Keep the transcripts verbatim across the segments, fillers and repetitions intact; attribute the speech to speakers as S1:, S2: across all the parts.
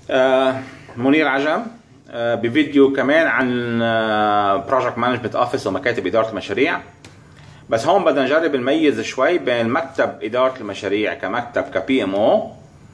S1: آه منير عجم آه بفيديو كمان عن بروجكت مانجمنت اوفيس ومكاتب اداره المشاريع. بس هون بدنا نجرب نميز شوي بين مكتب اداره المشاريع كمكتب كبي ام او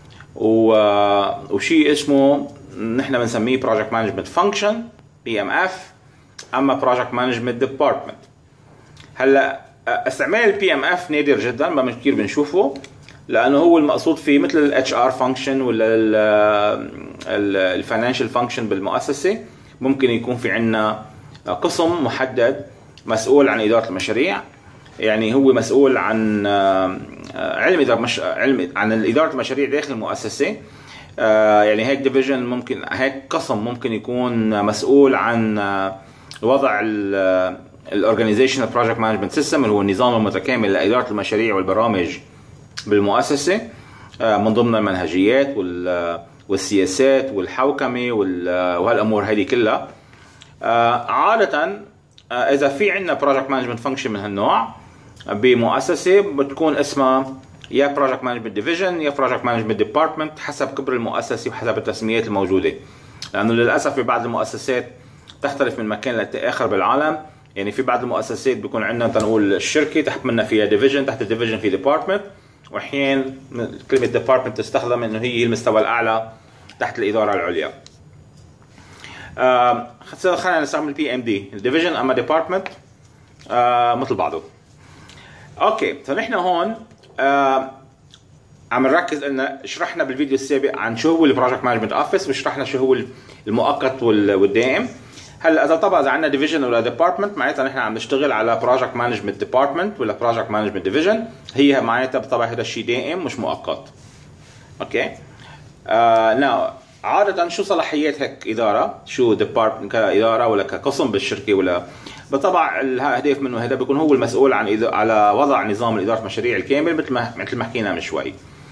S1: وشيء اسمه نحن بنسميه بروجكت مانجمنت فانكشن بي ام اف، اما بروجكت مانجمنت ديبارتمنت. هلا استعمال البي ام اف نادر جدا، ما كثير بنشوفه، لانه هو المقصود فيه مثل الاتش ار فانكشن ولا الفاينانشال فانكشن بالمؤسسه. ممكن يكون في عندنا قسم محدد مسؤول عن اداره المشاريع، يعني هو مسؤول عن علم اداره مش... علم عن اداره المشاريع داخل المؤسسه. يعني هيك ديفيجن، ممكن هيك قسم ممكن يكون مسؤول عن وضع الاورجانيزيشنال بروجكت مانجمنت سيستم، اللي هو النظام المتكامل لاداره المشاريع والبرامج بالمؤسسه، من ضمن المنهجيات والسياسات والحوكمه وهالامور هذه كلها. عاده اذا في عندنا بروجكت مانجمنت فانكشن من هالنوع بمؤسسه، بتكون اسمها يا بروجكت مانجمنت ديفيجن يا بروجكت مانجمنت ديبارتمنت، حسب كبر المؤسسه وحسب التسميات الموجوده. لانه للاسف في بعض المؤسسات تختلف من مكان لآخر بالعالم. يعني في بعض المؤسسات بيكون عندنا تنقول الشركه تحت منها فيها ديفيجن، تحت الديفيجن في ديبارتمنت، واحيانا كلمه ديبارتمنت تستخدم انه هي المستوى الاعلى تحت الاداره العليا. آه خلينا نستعمل بي ام دي الديفيجن، اما ديبارتمنت آه مثل بعضه. اوكي، فنحن هون آه عم نركز ان شرحنا بالفيديو السابق عن شو هو البروجكت مانجمنت اوفيس، وشرحنا شو هو المؤقت والدائم. هلا اذا طبعا اذا عندنا ديفيجن ولا ديبارتمنت، معناتها نحن عم نشتغل على بروجكت مانجمنت ديبارتمنت ولا بروجكت مانجمنت ديفيجن، هي معناتها بالطبع هذا الشيء دائم مش مؤقت. اوكي آه ناو عاده شو صلاحيات هيك اداره، شو ديبارتمنت كاداره ولا كقسم بالشركه، ولا بالطبع الهدف منه هذا بيكون هو المسؤول عن على وضع نظام اداره المشاريع الكامل، مثل ما مثل ما حكينا من شوي.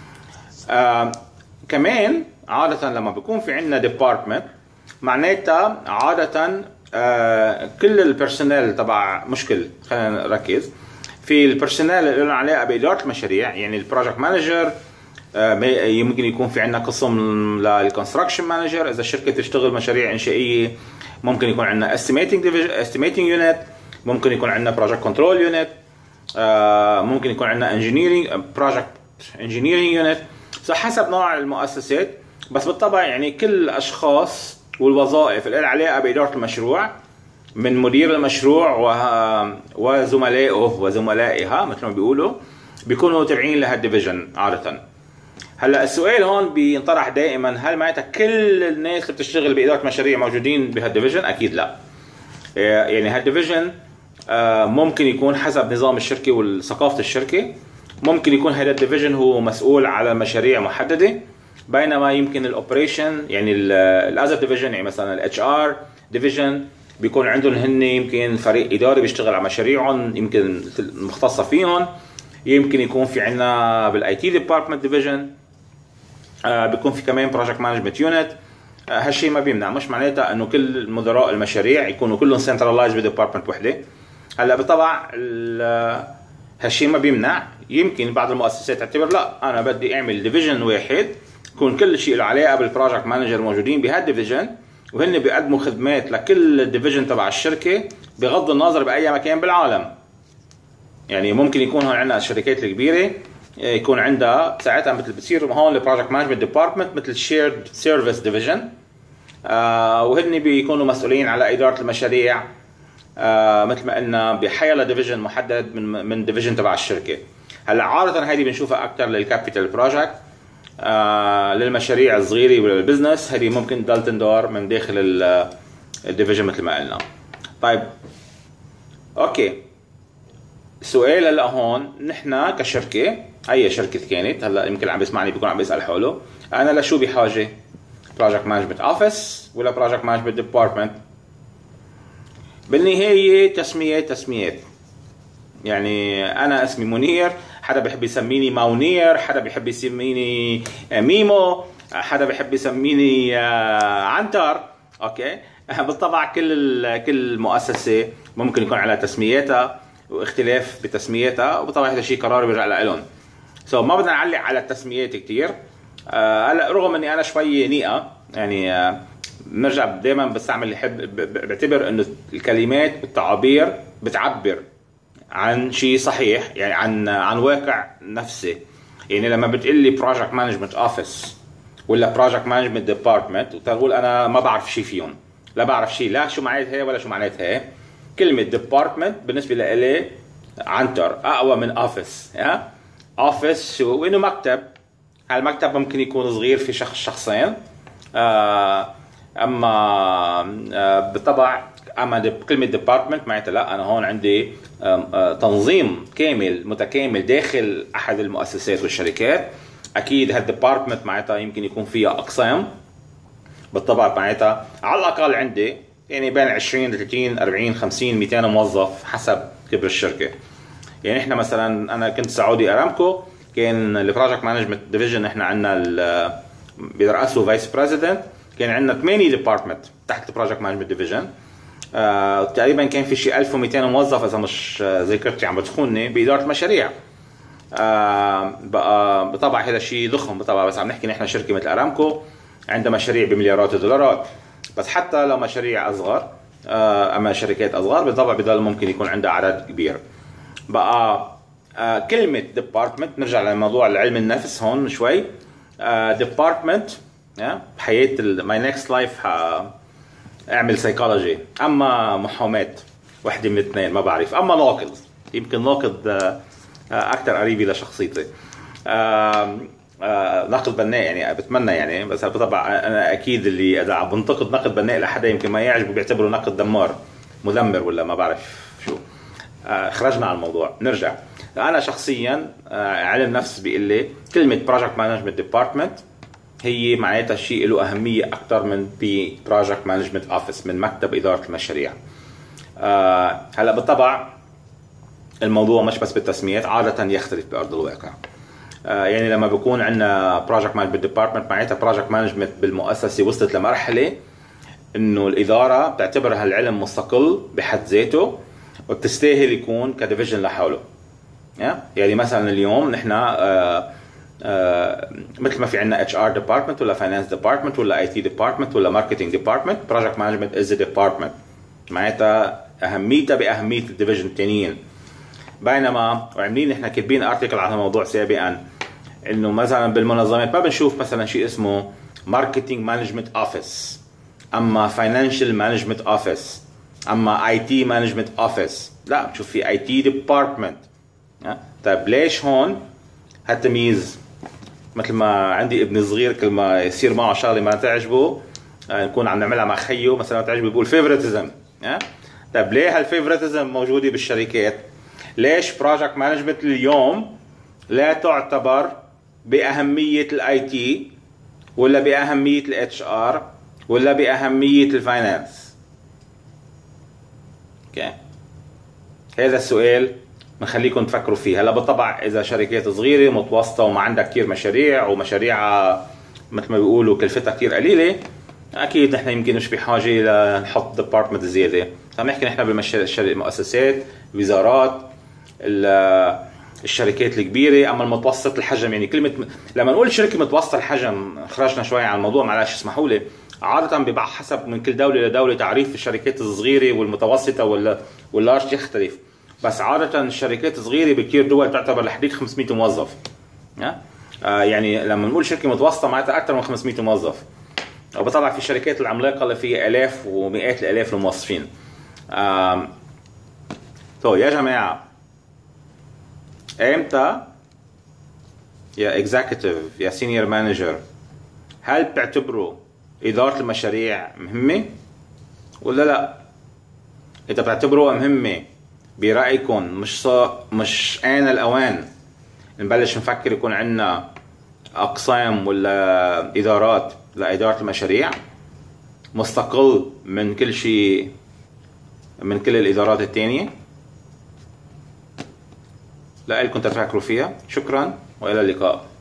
S1: آه كمان عاده لما بيكون في عندنا ديبارتمنت، معناتها عادة آه كل البيرسونيل تبع مشكل، خلينا نركز في البيرسونيل اللي لهم علاقة بإدارة المشاريع. يعني البروجكت مانجر آه يمكن يكون في عندنا قسم للكونستراكشن مانجر، إذا الشركة تشتغل مشاريع إنشائية ممكن يكون عندنا estimating division estimating unit، ممكن يكون عندنا project control unit، آه ممكن يكون عندنا engineering project engineering unit، حسب نوع المؤسسات. بس بالطبع يعني كل الأشخاص والوظائف اللي لها علاقه باداره المشروع، من مدير المشروع وزملائه وزملائها مثل ما بيقولوا، بيكونوا تابعين لهالديفيجن عاده. هلا السؤال هون بينطرح دائما، هل معناتها كل الناس اللي بتشتغل باداره مشاريع موجودين بهالديفيجن؟ اكيد لا. يعني هالديفيجن ممكن يكون حسب نظام الشركه وثقافه الشركه، ممكن يكون هذا الديفيجن هو مسؤول على مشاريع محدده، بينما يمكن الاوبريشن يعني الاذر ديفيجن، يعني مثلا الاتش ار ديفيجن بيكون عندهم هن يمكن فريق اداري بيشتغل على مشاريعهم يمكن مختصه فيهم. يمكن يكون في عندنا بالاي تي ديبارتمنت ديفيجن، بيكون في كمان بروجكت مانجمنت يونت. هالشيء ما بيمنع، مش معناتها انه كل مدراء المشاريع يكونوا كلهم سنترلايز بديبارتمنت وحده. هلا بالطبع هالشيء ما بيمنع، يمكن بعض المؤسسات تعتبر لا انا بدي اعمل ديفيجن واحد يكون كل شيء له علاقه بالبروجكت مانجر موجودين بهالديفيجن، وهن بيقدموا خدمات لكل الديفيجن تبع الشركه بغض النظر باي مكان بالعالم. يعني ممكن يكون هون عندنا الشركات الكبيره يكون عندها ساعتها مثل بتصير هون البروجكت مانجمنت ديبارتمنت مثل شيرد سيرفيس ديفيجن، وهن بيكونوا مسؤولين على اداره المشاريع آه مثل ما قلنا بحيلا ديفيجن محدد من من ديفيجن تبع الشركه. هلا عاده هذه بنشوفها اكثر للكابيتال بروجكت، آه للمشاريع الصغيره وللبزنس، هذه ممكن تضل تندار من داخل الديفيجن مثل ما قلنا. طيب اوكي، السؤال هلا هون نحن كشركه، اي شركه كانت، هلا يمكن عم بيسمعني بيكون عم بيسال حوله انا لشو بحاجه؟ بروجكت مانجمنت اوفيس ولا بروجكت مانجمنت ديبارتمنت؟ بالنهايه تسميات تسميات. يعني انا اسمي منير، حدا بيحب يسميني ماونير، حدا بيحب يسميني ميمو، حدا بيحب يسميني عنتر. اوكي بالطبع كل كل مؤسسه ممكن يكون على تسمياتها واختلاف بتسمياتها، وبالطبع هذا شيء قرار بيرجع لهم. سو so, ما بدنا نعلق على التسميات كثير. هلا رغم اني انا شوي نيئه يعني آه بنرجع دائما بستعمل يحب بعتبر انه الكلمات والتعابير بتعبر عن شيء صحيح، يعني عن عن واقع نفسي. يعني لما بتقول لي بروجكت مانجمنت اوفيس ولا بروجكت مانجمنت ديبارتمنت وتقول انا ما بعرف شيء فيهم، لا بعرف شيء، لا شو معناتها ولا شو معناتها. كلمه ديبارتمنت بالنسبه لي عنتر اقوى من اوفيس. ها اوفيس شو؟ وانه مكتب. هالمكتب ممكن يكون صغير في شخص شخصين، آه اما آه بالطبع اما كلمه ديبارتمنت معناتها لا انا هون عندي تنظيم كامل متكامل داخل احد المؤسسات والشركات. اكيد هالديبارتمنت معناتها يمكن يكون فيها اقسام، بالطبع معناتها على الاقل عندي يعني بين عشرين ثلاثين أربعين خمسين مئتين موظف حسب كبر الشركه. يعني احنا مثلا انا كنت سعودي ارامكو، كان البروجكت مانجمنت ديفيجن احنا عندنا بيرأسه فايس بريزيدنت، كان عندنا ثمانية ديبارتمنت تحت البروجكت مانجمنت ديفيجن. آه، تقريبا كان في شيء ألف ومئتين موظف اذا مش ذاكرتي عم بتخونني باداره مشاريع. آه، بقى بطبع هذا شيء ضخم بطبع، بس عم نحكي نحن شركه مثل ارامكو عندها مشاريع بمليارات الدولارات. بس حتى لو مشاريع اصغر آه، اما شركات اصغر بالطبع بضل ممكن يكون عندها عدد كبير. بقى آه، كلمه ديبارتمنت نرجع لموضوع علم النفس هون شوي. ديبارتمنت آه، بحياه ماي نكست لايف اعمل سيكولوجي، اما محاماه وحده من الاثنين ما بعرف، اما ناقد يمكن ناقد اكثر قريبه لشخصيتي. ناقد بناء يعني بتمنى يعني، بس طبعا انا اكيد اللي اذا عم بنتقد نقد بناء لحدا يمكن ما يعجبه بيعتبره نقد دمار مدمر ولا ما بعرف شو. خرجنا على الموضوع نرجع. انا شخصيا علم نفس بيقول لي كلمه بروجكت مانجمنت ديبارتمنت هي معناتها شيء له أهمية أكثر من بي بروجكت مانجمنت أوفيس، من مكتب إدارة المشاريع. آه هلا بالطبع الموضوع مش بس بالتسميات، عادة يختلف بأرض الواقع. آه يعني لما بيكون عندنا بروجكت مانجمنت ديبارتمنت معناتها بروجكت مانجمنت بالمؤسسة وصلت لمرحلة إنه الإدارة بتعتبر هالعلم مستقل بحد ذاته وبتستاهل يكون كديفيجن لحاله. يعني مثلا اليوم نحن آه آه مثل ما في عندنا اتش ار ديبارتمنت ولا فاينانس ديبارتمنت ولا اي تي ديبارتمنت ولا ماركتينج ديبارتمنت، بروجكت مانجمنت از ديبارتمنت معناتها اهميتها باهميه الديفيجن الثانيين. بينما وعاملين احنا كاتبين ارتكل على الموضوع سابقا انه مثلا بالمنظمات ما بنشوف مثلا شيء اسمه ماركتينج مانجمنت اوفيس، اما فاينانشال مانجمنت اوفيس، اما اي تي مانجمنت اوفيس، لا بنشوف في اي تي ديبارتمنت. طيب ليش هون هالتمييز؟ مثل ما عندي ابن صغير كل ما يصير معه شغله ما تعجبه نكون عم نعملها مع خيه مثلا ما تعجبه بيقول فيفوريتيزم. ها طيب ليه هالفيفوريتيزم موجوده بالشركات؟ ليش بروجكت مانجمنت اليوم لا تعتبر باهميه الاي تي ولا باهميه الاتش ار ولا باهميه الفاينانس؟ اوكي هذا السؤال بنخليكم تفكروا فيه. هلا بالطبع اذا شركات صغيره متوسطه وما عندها كثير مشاريع ومشاريعها مثل ما بيقولوا كلفتها كثير قليله، اكيد نحن يمكن مش بحاجه لنحط ديبارتمنت زياده. عم نحكي نحن بالمؤسسات، الوزارات، الشركات الكبيره، اما المتوسط الحجم. يعني كلمه لما نقول شركه متوسط الحجم خرجنا شوي عن الموضوع معلش اسمحوا لي، عاده بيبقى حسب من كل دوله لدوله تعريف الشركات الصغيره والمتوسطه ولا واللارج يختلف. بس عادة الشركات الصغيرة بكثير دول تعتبر لحديد خمسمئة موظف. آه يعني لما نقول شركة متوسطة معناتها أكثر من خمسمئة موظف. وبطلع في الشركات العملاقة اللي فيها آلاف ومئات الآلاف الموظفين. آه تو يا جماعة إمتى يا إكزيكتيف يا سينيور مانجر هل بتعتبروا إدارة المشاريع مهمة ولا لا؟ إذا بتعتبروها مهمة برأيكم مش صا... مش آن الأوان نبلش نفكر يكون عندنا أقسام ولا إدارات لإدارة المشاريع مستقل من كل شيء من كل الإدارات التانية؟ لألكم تفكروا فيها. شكرا وإلى اللقاء.